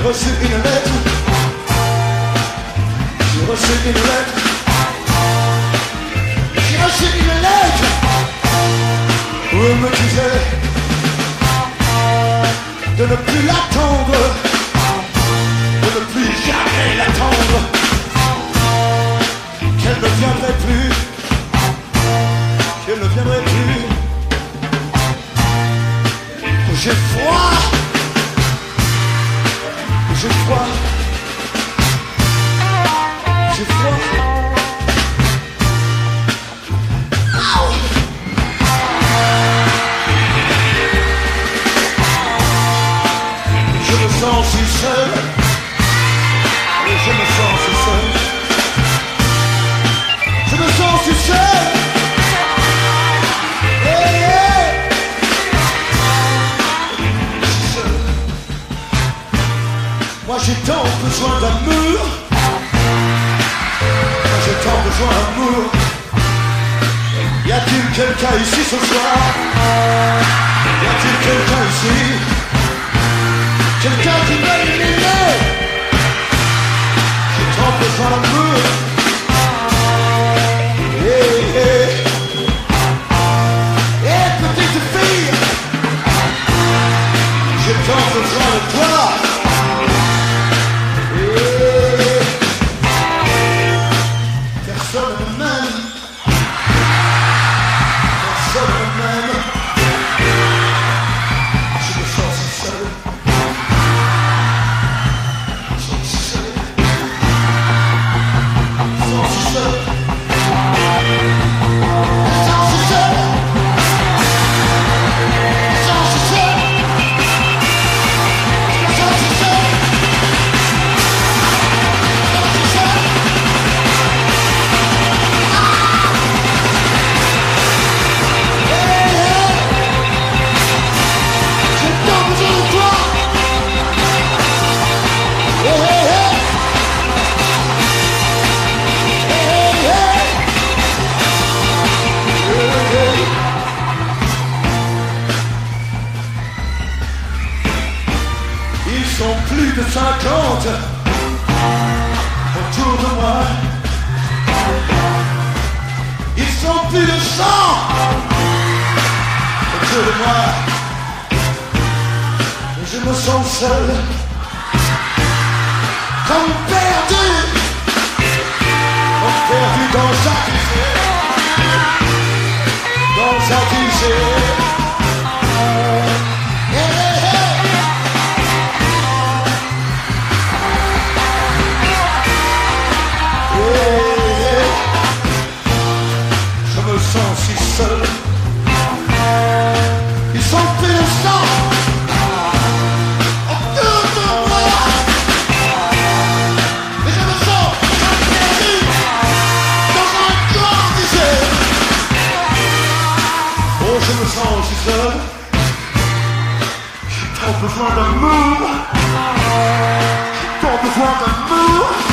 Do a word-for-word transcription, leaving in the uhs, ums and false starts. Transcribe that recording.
reçu une lettre, j'ai reçu une lettre, j'ai reçu une lettre où on me disait de ne plus l'attendre, de ne plus jamais l'attendre, qu'elle ne viendrait plus, qu'elle ne viendrait plus. J'ai froid, j'ai froid, j'ai froid. Oh. Je me sens si seul, et je me sens si seul, je me sens si seul. Moi j'ai tant besoin d'amour, moi j'ai tant besoin d'amour. Y a-t-il quelqu'un ici ce soir? Y a-t-il quelqu'un ici? Quelqu'un qui va m'aimer? J'ai tant besoin d'amour. Hey, hey. Hey, petite fille, j'ai tant besoin de toi. Personne ne m'aime, personne ne m'aime. Je me sens si seul, je me sens si seul, je me sens si seul, je me sens si seul, je me sens si seul, je me sens si seul. Ils sont plus de cinquante autour de moi. Ils sont plus de cent autour de moi. Et je me sens seul, comme perdu, comme perdu dans sa misère, dans sa misère. Je me sens si seul. Ils sont plus de sang autour de moi. Et je me sens comme perdu dans un grand désert. Oh, je me sens si seul. J'ai tant besoin d'amour. J'ai tant besoin d'amour.